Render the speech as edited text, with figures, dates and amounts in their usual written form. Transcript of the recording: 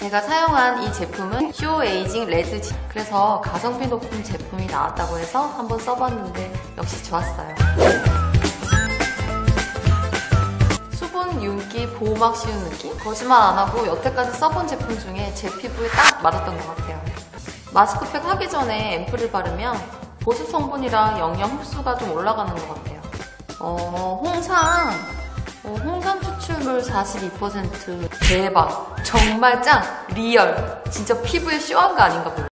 제가 사용한 이 제품은 쇼 에이징 레드 그래서 가성비 높은 제품이 나왔다고 해서 한번 써봤는데 역시 좋았어요. 수분, 윤기, 보호막 씌운 느낌? 거짓말 안하고 여태까지 써본 제품 중에 제 피부에 딱 맞았던 것 같아요. 마스크팩 하기 전에 앰플을 바르면 보습 성분이랑 영양 흡수가 좀 올라가는 것 같아요. 홍삼 추출물 42%. 대박! 정말 짱! 리얼! 진짜 피부에 쇼한 거 아닌가 보네.